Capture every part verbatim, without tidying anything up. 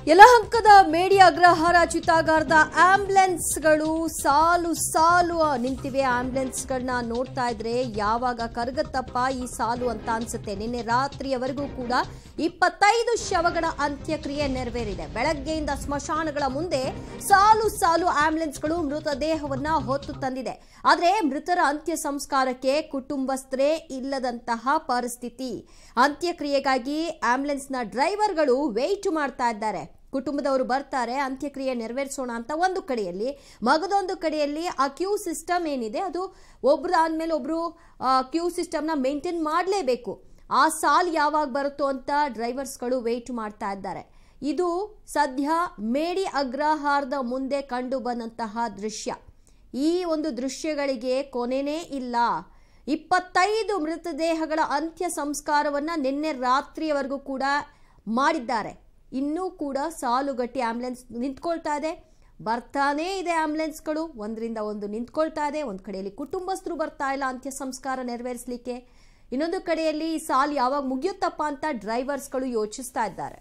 ಯಲಹಂಕದ ಮೇಡಿ ಅಗ್ರಹಾರ ಚಿತಾಗಾರದ ಆಂಬ್ಯುಲೆನ್ಸ್ಗಳು ಸಾಲು ಸಾಲು ನಿಂತಿವೆ. ಆಂಬ್ಯುಲೆನ್ಸ್ಗಳನ್ನ ನೋಡ್ತಾ ಇದ್ರೆ ಯಾವಾಗ ಕರಗತ್ತಪ್ಪ ಈ ಸಾಲು ಅಂತ ಅನ್ಸುತ್ತೆ. ನಿನ್ನೆ ರಾತ್ರಿಯವರೆಗೂ ಕೂಡ ಇಪ್ಪತ್ತೈದು ಶವಗಳ ಅಂತ್ಯಕ್ರಿಯೆ ನೆರವೇರಿದೆ. ಬೆಳಗ್ಗೆಯಿಂದ ಸ್ಮಶಾನಗಳ ಮುಂದೆ ಸಾಲು ಸಾಲು ಆಂಬ್ಯುಲೆನ್ಸ್ಗಳು ಮೃತದೇಹವನ್ನ ಹೊತ್ತು ತಂದಿದೆ. ಆದರೆ ಮೃತರ ಅಂತ್ಯ ಸಂಸ್ಕಾರಕ್ಕೆ ಕುಟುಂಬಸ್ಥರೇ ಇಲ್ಲದಂತಹ ಪರಿಸ್ಥಿತಿ. ಅಂತ್ಯಕ್ರಿಯೆಗಾಗಿ ಆಂಬ್ಯುಲೆನ್ಸ್ನ ಡ್ರೈವರ್ಗಳು ವೇಟ್ ಮಾಡ್ತಾ ಇದ್ದಾರೆ. ಕುಟುಂಬದವರು ಬರ್ತಾರೆ, ಅಂತ್ಯಕ್ರಿಯೆ ನೆರವೇರಿಸೋಣ ಅಂತ ಒಂದು ಕಡೆಯಲ್ಲಿ, ಮಗದೊಂದು ಕಡೆಯಲ್ಲಿ ಆ ಕ್ಯೂ ಸಿಸ್ಟಮ್ ಏನಿದೆ ಅದು ಒಬ್ರು ಆದ್ಮೇಲೆ ಒಬ್ರು ಕ್ಯೂ ಸಿಸ್ಟಮ್ನ ಮೇಂಟೈನ್ ಮಾಡಲೇಬೇಕು. ಆ ಸಾಲ್ ಯಾವಾಗ ಬರುತ್ತೋ ಅಂತ ಡ್ರೈವರ್ಸ್ಗಳು ವೇಟ್ ಮಾಡ್ತಾ ಇದ್ದಾರೆ. ಇದು ಸದ್ಯ ಮೇಡಿ ಅಗ್ರಹಾರದ ಮುಂದೆ ಕಂಡು ಬಂದಂತಹ ದೃಶ್ಯ. ಈ ಒಂದು ದೃಶ್ಯಗಳಿಗೆ ಕೊನೆನೇ ಇಲ್ಲ. ಇಪ್ಪತ್ತೈದು ಮೃತದೇಹಗಳ ಅಂತ್ಯ ಸಂಸ್ಕಾರವನ್ನ ನಿನ್ನೆ ರಾತ್ರಿಯವರೆಗೂ ಕೂಡ ಮಾಡಿದ್ದಾರೆ. ಇನ್ನೂ ಕೂಡ ಸಾಲುಗಟ್ಟಿ ಆಂಬ್ಯುಲೆನ್ಸ್ ನಿಂತ್ಕೊಳ್ತಾ ಇದೆ, ಬರ್ತಾನೇ ಇದೆ. ಆಂಬ್ಯುಲೆನ್ಸ್ಗಳು ಒಂದರಿಂದ ಒಂದು ನಿಂತ್ಕೊಳ್ತಾ ಇದೆ. ಒಂದು ಕಡೆಯಲ್ಲಿ ಕುಟುಂಬಸ್ಥರು ಬರ್ತಾ ಇಲ್ಲ ಅಂತ್ಯ ಸಂಸ್ಕಾರ ನೆರವೇರಿಸಲಿಕ್ಕೆ, ಇನ್ನೊಂದು ಕಡೆಯಲ್ಲಿ ಈ ಸಾಲು ಯಾವಾಗ ಮುಗಿಯುತ್ತಪ್ಪ ಅಂತ ಡ್ರೈವರ್ಸ್ಗಳು ಯೋಚಿಸ್ತಾ ಇದ್ದಾರೆ.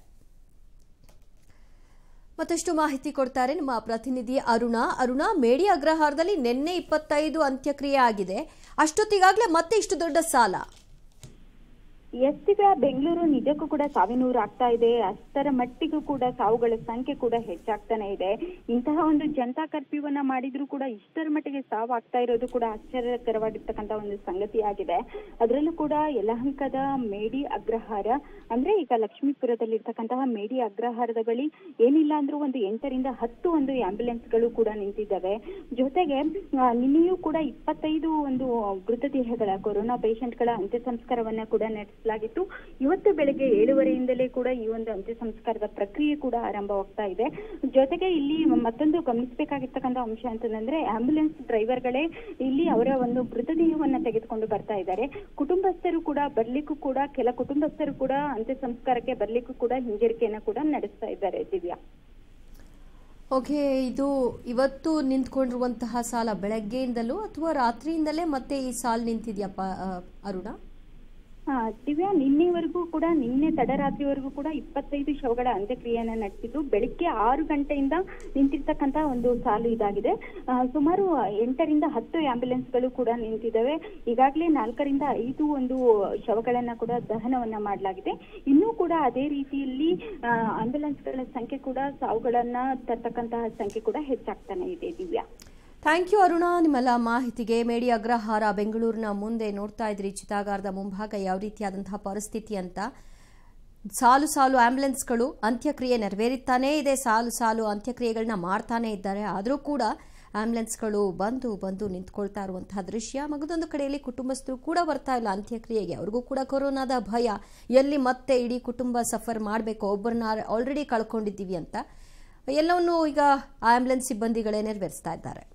ಮತ್ತಷ್ಟು ಮಾಹಿತಿ ಕೊಡ್ತಾರೆ ನಮ್ಮ ಪ್ರತಿನಿಧಿ ಅರುಣ. ಅರುಣ, ಮೇಡಿ ಅಗ್ರಹಾರದಲ್ಲಿ ನಿನ್ನೆ ಇಪ್ಪತ್ತೈದು ಅಂತ್ಯಕ್ರಿಯೆ ಆಗಿದೆ, ಅಷ್ಟೊತ್ತಿಗಾಗಲೇ ಮತ್ತೆ ಇಷ್ಟು ದೊಡ್ಡ ಸಾಲ? ಎಸ್ಟಿಗ ಬೆಂಗಳೂರು ನಿಜಕ್ಕೂ ಕೂಡ ಸಾವಿನೂರು ಆಗ್ತಾ ಇದೆ. ಅಷ್ಟರ ಮಟ್ಟಿಗೂ ಕೂಡ ಸಾವುಗಳ ಸಂಖ್ಯೆ ಕೂಡ ಹೆಚ್ಚಾಗ್ತಾನೆ ಇದೆ. ಇಂತಹ ಒಂದು ಜನತಾ ಕರ್ಫ್ಯೂವನ್ನ ಮಾಡಿದ್ರು ಕೂಡ ಇಷ್ಟರ ಮಟ್ಟಿಗೆ ಸಾವು ಆಗ್ತಾ ಇರೋದು ಕೂಡ ಆಶ್ಚರ್ಯಕರವಾಗಿರ್ತಕ್ಕಂಥ ಒಂದು ಸಂಗತಿ ಆಗಿದೆ. ಅದರಲ್ಲೂ ಕೂಡ ಯಲಹಂಕದ ಮೇಡಿ ಅಗ್ರಹಾರ ಅಂದ್ರೆ ಈಗ ಲಕ್ಷ್ಮೀಪುರದಲ್ಲಿ ಇರ್ತಕ್ಕಂತಹ ಮೇಡಿ ಅಗ್ರಹಾರದ ಬಳಿ ಏನಿಲ್ಲ ಅಂದ್ರೂ ಒಂದು ಎಂಟರಿಂದ ಹತ್ತು ಒಂದು ಆಂಬ್ಯುಲೆನ್ಸ್ಗಳು ಕೂಡ ನಿಂತಿದ್ದಾವೆ. ಜೊತೆಗೆ ನಿನ್ನೆಯೂ ಕೂಡ ಇಪ್ಪತ್ತೈದು ಒಂದು ಮೃತದೇಹಗಳ ಕೊರೋನಾ ಪೇಷಂಟ್ಗಳ ಅಂತ್ಯ ಸಂಸ್ಕಾರವನ್ನ ಕೂಡ ನಡೆಸ ಲಾಗಿತ್ತು. ಇವತ್ತು ಬೆಳಗ್ಗೆ ಏಳುವರೆಯಿಂದಲೇ ಕೂಡ ಈ ಒಂದು ಅಂತ್ಯ ಸಂಸ್ಕಾರದ ಪ್ರಕ್ರಿಯೆ ಕೂಡ ಆರಂಭವಾಗ್ತಾ ಇದೆ. ಜೊತೆಗೆ ಇಲ್ಲಿ ಮತ್ತೊಂದು ಗಮನಿಸಬೇಕಾಗಿರ್ತಕ್ಕಂಥ ಅಂಶ ಅಂತಂದ್ರೆ ಆಂಬ್ಯುಲೆನ್ಸ್ ಡ್ರೈವರ್ಗಳೇ ಇಲ್ಲಿ ಅವರ ಒಂದು ಮೃತದೇಹವನ್ನ ತೆಗೆದುಕೊಂಡು ಬರ್ತಾ ಇದ್ದಾರೆ. ಕುಟುಂಬಸ್ಥರು ಕೂಡ ಬರ್ಲಿಕ್ಕೂ ಕೂಡ ಕೆಲ ಕುಟುಂಬಸ್ಥರು ಕೂಡ ಅಂತ್ಯ ಸಂಸ್ಕಾರಕ್ಕೆ ಬರ್ಲಿಕ್ಕೂ ಕೂಡ ಹಿಂಜರಿಕೆಯನ್ನ ಕೂಡ ನಡೆಸ್ತಾ ಇದ್ದಾರೆ. ದಿವ್ಯಾ, ಓಕೆ, ಇದು ಇವತ್ತು ನಿಂತ್ಕೊಂಡಿರುವಂತಹ ಸಾಲ ಬೆಳಗ್ಗೆಯಿಂದಲೂ ಅಥವಾ ರಾತ್ರಿಯಿಂದಲೇ ಮತ್ತೆ ಈ ಸಾಲ್ ನಿಂತಿದ್ಯಪ್ಪ ಅರುಣ? ಹಾ ದಿವ್ಯಾ, ನಿನ್ನೆವರೆಗೂ ಕೂಡ ನಿನ್ನೆ ತಡರಾತ್ರಿವರೆಗೂ ಕೂಡ ಇಪ್ಪತ್ತೈದು ಶವಗಳ ಅಂತ್ಯಕ್ರಿಯೆಯನ್ನ ನಡೆಸಿದ್ದು ಬೆಳಿಗ್ಗೆ ಆರು ಗಂಟೆಯಿಂದ ನಿಂತಿರ್ತಕ್ಕಂತ ಒಂದು ಸಾಲು ಇದಾಗಿದೆ. ಸುಮಾರು ಎಂಟರಿಂದ ಹತ್ತು ಆಂಬ್ಯುಲೆನ್ಸ್ಗಳು ಕೂಡ ನಿಂತಿದ್ದಾವೆ. ಈಗಾಗಲೇ ನಾಲ್ಕರಿಂದ ಐದು ಒಂದು ಶವಗಳನ್ನ ಕೂಡ ದಹನವನ್ನ ಮಾಡಲಾಗಿದೆ. ಇನ್ನೂ ಕೂಡ ಅದೇ ರೀತಿಯಲ್ಲಿ ಆಂಬ್ಯುಲೆನ್ಸ್ಗಳ ಸಂಖ್ಯೆ ಕೂಡ ಸಾವುಗಳನ್ನ ತರ್ತಕ್ಕಂತಹ ಸಂಖ್ಯೆ ಕೂಡ ಹೆಚ್ಚಾಗ್ತಾನೆ ಇದೆ. ದಿವ್ಯಾ, ಥ್ಯಾಂಕ್ ಯು ಅರುಣ ನಿಮ್ಮೆಲ್ಲ ಮಾಹಿತಿಗೆ. ಮೇಡಿ ಅಗ್ರಹಾರ ಬೆಂಗಳೂರಿನ ಮುಂದೆ ನೋಡ್ತಾ ಇದ್ರಿ ಚಿತಾಗಾರದ ಮುಂಭಾಗ ಯಾವ ರೀತಿಯಾದಂತಹ ಪರಿಸ್ಥಿತಿ ಅಂತ. ಸಾಲು ಸಾಲು ಆಂಬ್ಯುಲೆನ್ಸ್ಗಳು ಅಂತ್ಯಕ್ರಿಯೆ ನೆರವೇರುತ್ತಾನೇ ಇದೆ, ಸಾಲು ಸಾಲು ಅಂತ್ಯಕ್ರಿಯೆಗಳನ್ನ ಮಾಡ್ತಾನೆ ಇದ್ದಾರೆ. ಆದರೂ ಕೂಡ ಆಂಬ್ಯುಲೆನ್ಸ್ಗಳು ಬಂದು ಬಂದು ನಿಂತ್ಕೊಳ್ತಾ ಇರುವಂತಹ ದೃಶ್ಯ. ಮಗದೊಂದು ಕಡೆಯಲ್ಲಿ ಕುಟುಂಬಸ್ಥರು ಕೂಡ ಬರ್ತಾ ಇಲ್ಲ ಅಂತ್ಯಕ್ರಿಯೆಗೆ. ಅವ್ರಿಗೂ ಕೂಡ ಕೊರೋನಾದ ಭಯ, ಎಲ್ಲಿ ಮತ್ತೆ ಇಡೀ ಕುಟುಂಬ ಸಫರ್ ಮಾಡಬೇಕು, ಒಬ್ಬರನ್ನ ಆಲ್ರೆಡಿ ಕಳ್ಕೊಂಡಿದ್ದೀವಿ ಅಂತ ಎಲ್ಲವನ್ನೂ ಈಗ ಆಂಬ್ಯುಲೆನ್ಸ್ ಸಿಬ್ಬಂದಿಗಳೇ ನೆರವೇರಿಸ್ತಾ ಇದ್ದಾರೆ.